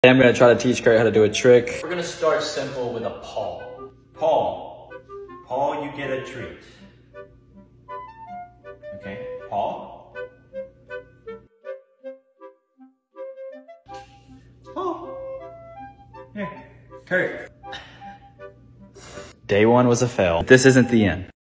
I'm gonna try to teach Kurt how to do a trick. We're gonna start simple with a paw. Paw. Paw, you get a treat. Okay, paw. Paw. Here, Kurt. Day one was a fail. This isn't the end.